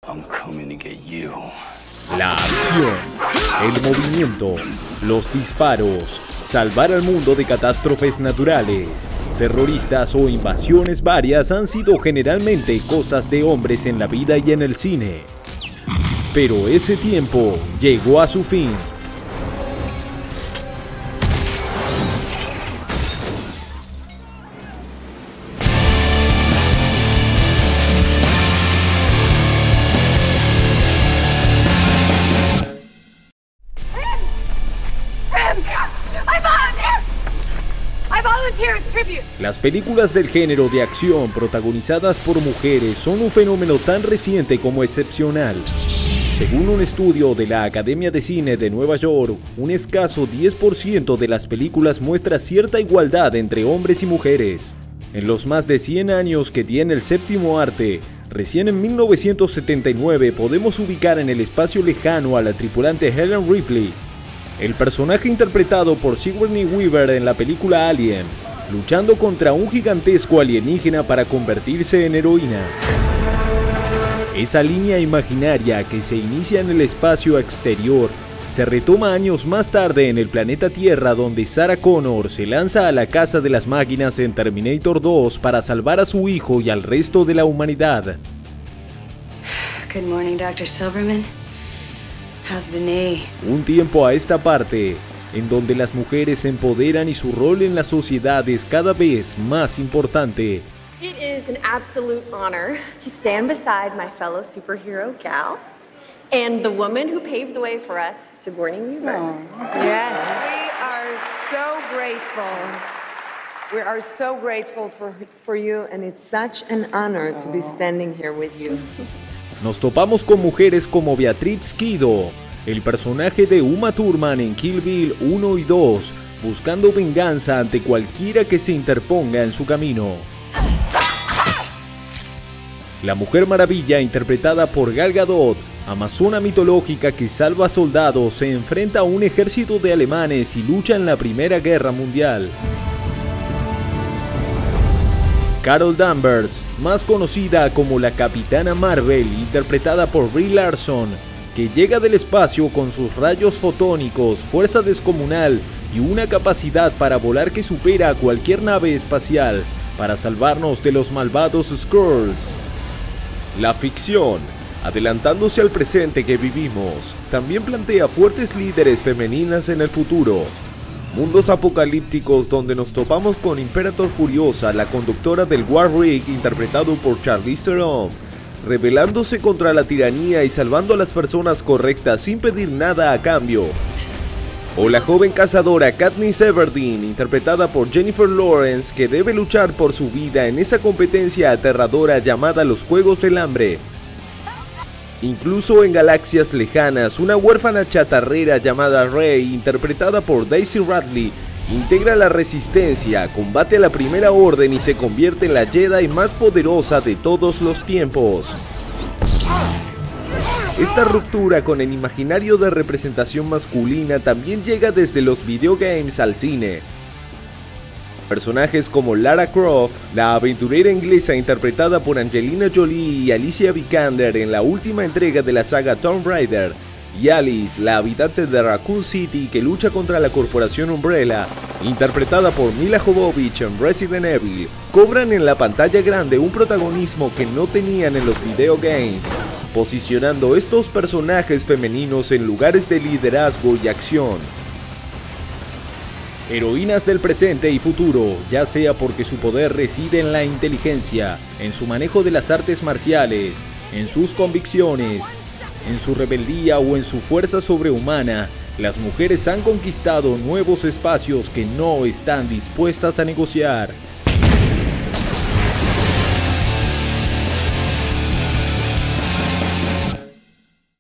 I'm coming to get you. La acción, el movimiento, los disparos, salvar al mundo de catástrofes naturales, terroristas o invasiones varias han sido generalmente cosas de hombres en la vida y en el cine. Pero ese tiempo llegó a su fin. Las películas del género de acción protagonizadas por mujeres son un fenómeno tan reciente como excepcional. Según un estudio de la Academia de Cine de Nueva York, un escaso 10% de las películas muestra cierta igualdad entre hombres y mujeres. En los más de 100 años que tiene el séptimo arte, recién en 1979 podemos ubicar en el espacio lejano a la tripulante Ellen Ripley, el personaje interpretado por Sigourney Weaver en la película Alien, luchando contra un gigantesco alienígena para convertirse en heroína. Esa línea imaginaria que se inicia en el espacio exterior se retoma años más tarde en el planeta Tierra, donde Sarah Connor se lanza a la casa de las máquinas en Terminator 2 para salvar a su hijo y al resto de la humanidad. Good morning, Dr. Silverman. How's the knee? Un tiempo a esta parte, en donde las mujeres se empoderan y su rol en la sociedad es cada vez más importante. It is an absolute honor to stand beside my fellow superhero Gal and the woman who paved the way for us, Sigourney Weaver. Oh. Yes, we are so grateful. We are so grateful for you, and it's such an honor to be standing here with you. Nos topamos con mujeres como Beatriz Kido, el personaje de Uma Thurman en Kill Bill 1 y 2, buscando venganza ante cualquiera que se interponga en su camino. La Mujer Maravilla, interpretada por Gal Gadot, amazona mitológica que salva soldados, se enfrenta a un ejército de alemanes y lucha en la Primera Guerra Mundial. Carol Danvers, más conocida como la Capitana Marvel, interpretada por Brie Larson, que llega del espacio con sus rayos fotónicos, fuerza descomunal y una capacidad para volar que supera a cualquier nave espacial, para salvarnos de los malvados Skrulls. La ficción, adelantándose al presente que vivimos, también plantea fuertes líderes femeninas en el futuro. Mundos apocalípticos donde nos topamos con Imperator Furiosa, la conductora del War Rig, interpretado por Charlize Theron, rebelándose contra la tiranía y salvando a las personas correctas sin pedir nada a cambio. O la joven cazadora Katniss Everdeen, interpretada por Jennifer Lawrence, que debe luchar por su vida en esa competencia aterradora llamada los Juegos del Hambre. Incluso en galaxias lejanas, una huérfana chatarrera llamada Rey, interpretada por Daisy Ridley, integra la resistencia, combate a la Primera Orden y se convierte en la Jedi más poderosa de todos los tiempos. Esta ruptura con el imaginario de representación masculina también llega desde los videogames al cine. Personajes como Lara Croft, la aventurera inglesa interpretada por Angelina Jolie y Alicia Vikander en la última entrega de la saga Tomb Raider, y Alice, la habitante de Raccoon City que lucha contra la corporación Umbrella, interpretada por Mila Jovovich en Resident Evil, cobran en la pantalla grande un protagonismo que no tenían en los videogames, posicionando estos personajes femeninos en lugares de liderazgo y acción. Heroínas del presente y futuro, ya sea porque su poder reside en la inteligencia, en su manejo de las artes marciales, en sus convicciones, en su rebeldía o en su fuerza sobrehumana, las mujeres han conquistado nuevos espacios que no están dispuestas a negociar.